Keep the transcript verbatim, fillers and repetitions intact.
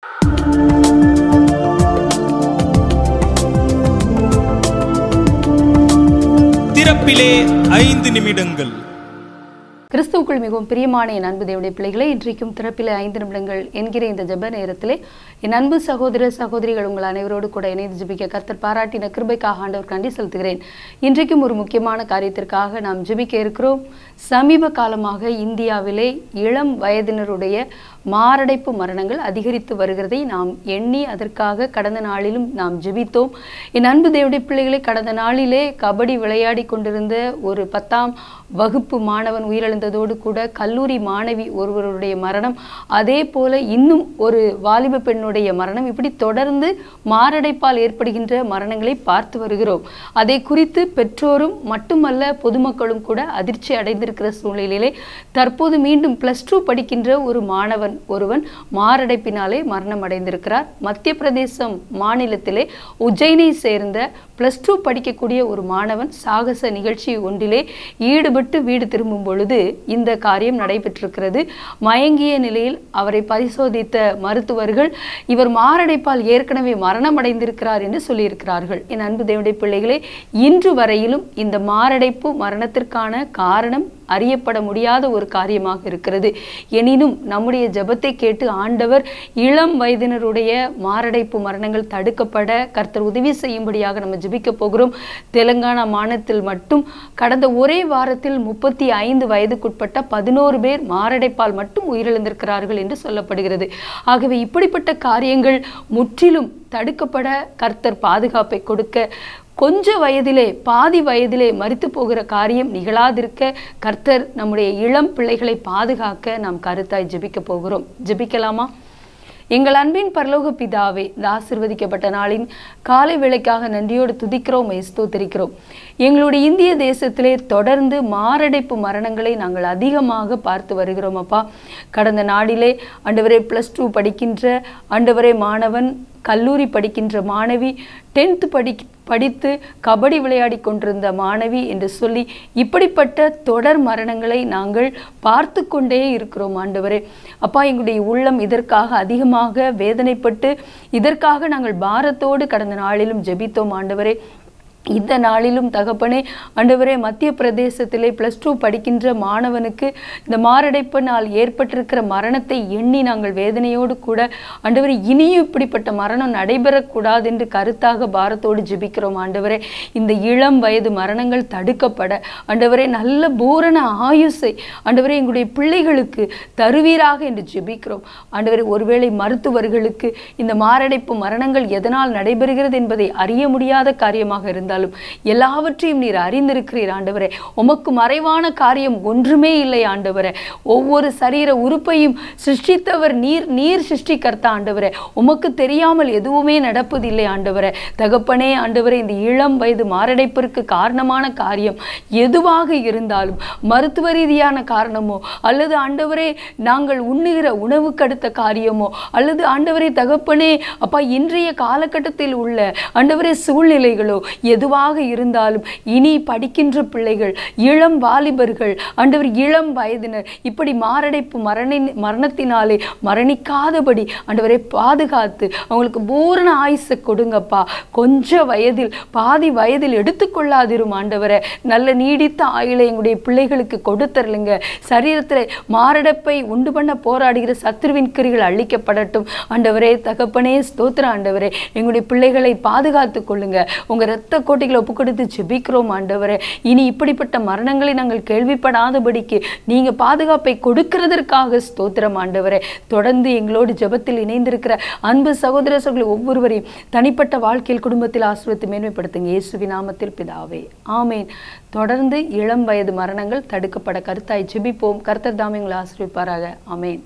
திறப்பிலே ஐந்து நிமிடங்கள். கிறிஸ்துவுக்குள் மிகவும் பிரியமான என் அன்பு தேவனுடைய பிள்ளைகளை, இன்றைக்கும் திறப்பிலே ஐந்து நிமிடங்கள் என்கிற இந்த ஜெப நேரத்திலே என் அன்பு சகோதர சகோதரிகள் உங்கள் அனைவரோடு கூட இணைந்து ஜெபிக்க கர்த்தர் பாராட்டின கிருபைக்காக ஆண்டவர் கண்டி செலுத்துகிறேன். இன்றைக்கும் ஒரு முக்கியமான காரியத்திற்காக நாம் ஜெபிக்க இருக்கிறோம். சமீப காலமாக இந்தியாவிலே இளம் வயதினருடைய மாரடைப்பு மரணங்கள் அதிகரித்து வருகிறதை நாம் எண்ணி அதற்காக கடந்த நாளிலும் நாம் ஜெபித்தோம். என் அன்பு தேவனுடைய பிள்ளைகளை, கடந்த நாளிலே கபடி விளையாடி கொண்டிருந்த ஒரு பத்தாம் வகுப்பு மாணவன் உயிரிழந்ததோடு கூட கல்லூரி மாணவி ஒருவருடைய மரணம், அதே போல இன்னும் ஒரு வாலிப பெண்ணுடைய மரணம், இப்படி தொடர்ந்து மாரடைப்பால் ஏற்படுகின்ற மரணங்களை பார்த்து வருகிறோம். அதை குறித்து பெற்றோரும் மட்டுமல்ல பொதுமக்களும் கூட அதிர்ச்சி அடைந்திருக்கிற சூழ்நிலையிலே தற்போது மீண்டும் பிளஸ் டூ படிக்கின்ற ஒரு மாணவன் ஒருவன் மாரடைப்பினாலே மரணம் அடைந்திருக்கிறார். மத்திய பிரதேசம் மாநிலத்திலே உஜ்ஜயினை சேர்ந்த பிளஸ் டூ படிக்கக்கூடிய ஒரு மாணவன் சாகச நிகழ்ச்சி ஒன்றிலே ஈடுபட்டு வீடு திரும்பும் பொழுது இந்த காரியம் நடைபெற்றிருக்கிறது. மயங்கிய நிலையில் அவரை பரிசோதித்த மருத்துவர்கள் இவர் மாரடைப்பால் ஏற்கனவே மரணம் அடைந்திருக்கிறார் என்று சொல்லியிருக்கிறார்கள். என் அன்பு தேவனுடைய பிள்ளைகளே, இன்று வரையிலும் இந்த மாரடைப்பு மரணத்திற்கான காரணம் அறியப்பட முடியாத ஒரு காரியமாக இருக்கிறது. எனினும் நம்முடைய ஜெபத்தை கேட்டு ஆண்டவர் இளம் வயதினருடைய மாரடைப்பு மரணங்கள் தடுக்கப்பட கர்த்தர் உதவி செய்யும்படியாக நம்ம ஜெபிக்க போகிறோம். தெலுங்கானா மாநிலத்தில் மட்டும் கடந்த ஒரே வாரத்தில் முப்பத்தி ஐந்து வயதுக்குட்பட்ட பதினோரு பேர் மாரடைப்பால் மட்டும் உயிரிழந்திருக்கிறார்கள் என்று சொல்லப்படுகிறது. ஆகவே இப்படிப்பட்ட காரியங்கள் முற்றிலும் தடுக்கப்பட கர்த்தர் பாதுகாப்பை கொடுக்க, கொஞ்ச வயதிலே பாதி வயதிலே மரித்து போகிற காரியம் நிகழாதிருக்க கர்த்தர் நம்முடைய இளம் பிள்ளைகளை பாதுகாக்க நாம் கருத்தாய் ஜெபிக்க போகிறோம். ஜெபிக்கலாமா? எங்கள் அன்பின் பரலோக பிதாவே, இந்த ஆசீர்வதிக்கப்பட்ட நாளின் காலை வேளைக்காக நன்றியோடு துதிக்கிறோம், ஸ்தோத்திரிக்கிறோம். எங்களுடைய இந்திய தேசத்திலே தொடர்ந்து மாரடைப்பு மரணங்களை நாங்கள் அதிகமாக பார்த்து வருகிறோம் அப்பா. கடந்த நாளிலே ஆண்டவரே பிளஸ் டூ படிக்கின்ற ஆண்டவரே மாணவன், கல்லூரி படிக்கின்ற மாணவி, டென்த்து படி படித்து கபடி விளையாடி கொண்டிருந்த மாணவி என்று சொல்லி இப்படிப்பட்ட தொடர் மரணங்களை நாங்கள் பார்த்து கொண்டே இருக்கிறோம் ஆண்டவரே. அப்பா, எங்களுடைய உள்ளம் இதற்காக அதிகமாக வேதனைப்பட்டு இதற்காக நாங்கள் பாரத்தோடு கடந்த நாளிலும் ஜெபித்தோம் ஆண்டவரே. இந்த நாளிலும் தகப்பனே ஆண்டவரே, மத்திய பிரதேசத்திலே பிளஸ் டூ படிக்கின்ற மாணவனுக்கு இந்த மாரடைப்பினால் ஏற்பட்டிருக்கிற மரணத்தை எண்ணி நாங்கள் வேதனையோடு கூட ஆண்டவரே இனியும் இப்படிப்பட்ட மரணம் நடைபெறக்கூடாது என்று கருத்தாக பாரத்தோடு ஜெபிக்கிறோம் ஆண்டவரே. இந்த இளம் வயது மரணங்கள் தடுக்கப்பட ஆண்டவரே நல்ல பூரண ஆயுசை ஆண்டவரே எங்களுடைய பிள்ளைகளுக்கு தருவீராக என்று ஜெபிக்கிறோம் ஆண்டவரே. ஒருவேளை மருத்துவர்களுக்கு இந்த மாரடைப்பு மரணங்கள் எதனால் நடைபெறுகிறது என்பதை அறிய முடியாத காரியமாக இருந்தால் எல்லாவற்றையும் நீர் அறிந்திருக்கிறீர் ஆண்டவரே. உமக்கு மறைவான காரியம் ஒன்றுமே இல்லை ஆண்டவரே. ஒவ்வொரு சரீர உறுப்பையும் சிருஷ்டித்தவர் நீர், நீர் சிருஷ்டிகர்த்தா ஆண்டவரே. உமக்கு தெரியாமல் எதுவுமே நடப்பதில்லை ஆண்டவரே. தகப்பனே ஆண்டவரே, இந்த இளம் வயது மாரடைப்பிற்கு காரணமான காரியம் எதுவாக இருந்தாலும், மருத்துவ ரீதியான காரணமோ அல்லது ஆண்டவரே நாங்கள் உண்ணுகிற உணவுக்கு அடுத்த காரியமோ அல்லது ஆண்டவரே தகப்பனே அப்பா இன்றைய காலகட்டத்தில் உள்ள ஆண்டவரே சூழ்நிலைகளோ எதுவாக இருந்தாலும், இனி படிக்கின்ற பிள்ளைகள், இளம் வாலிபர்கள் ஆண்டவர், இளம் வயதினர் இப்படி மாரடைப்பு மரண மரணத்தினாலே மரணிக்காதபடி ஆண்டவரை பாதுகாத்து அவங்களுக்கு பூரண ஆயுசை கொடுங்கப்பா. கொஞ்ச வயதில் பாதி வயதில் எடுத்துக்கொள்ளாதிரும் ஆண்டவரை. நல்ல நீடித்த ஆயுளை எங்களுடைய பிள்ளைகளுக்கு கொடுத்தரலுங்க. சரீரத்தில் மாரடைப்பை உண்டு பண்ண போராடுகிற சத்துருவின் கிரிகள் அழிக்கப்படட்டும் ஆண்டவரே. தகப்பனே ஸ்தோத்திர ஆண்டவரே, எங்களுடைய பிள்ளைகளை பாதுகாத்து கொள்ளுங்க. உங்க இரத்த கோட்டைகளை ஒப்பு கொடுத்து ஜெபிக்கிறோம் ஆண்டவரே. இனி இப்படிப்பட்ட மரணங்களை நாங்கள் கேள்விப்படாதபடிக்கு நீங்க பாதுகாப்பை கொடுக்கிறதற்காக ஸ்தோத்திரம் ஆண்டவரே. தொடர்ந்து எங்களோடு ஜெபத்தில் இணைந்திருக்கிற அன்பு சகோதர சகோதரி ஒவ்வொருவரையும் தனிப்பட்ட வாழ்க்கையில் குடும்பத்தில் ஆசீர்வதித்து மேன்மைப்படுத்துங்க இயேசுவின் நாமத்தில் பிதாவே, ஆமேன். தொடர்ந்து இளம் வயது மரணங்கள் தடுக்கப்பட கருத்தாய் ஜெபிப்போம். கர்த்தர் தாமே உங்களை ஆசீர்வதிப்பாராக. ஆமேன்.